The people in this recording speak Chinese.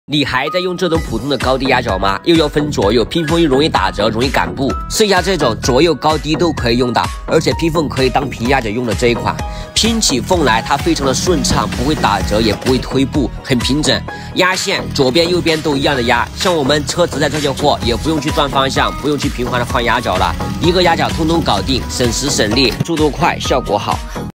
你还在用这种普通的高低压脚吗？又要分左右，拼缝又容易打折，容易赶步。剩下这种左右高低都可以用的，而且拼缝可以当平压脚用的这一款，拼起缝来它非常的顺畅，不会打折，也不会推步，很平整。压线左边右边都一样的压，像我们车子在这些货也不用去转方向，不用去频繁的换压脚了，一个压脚通通搞定，省时省力，速度快，效果好。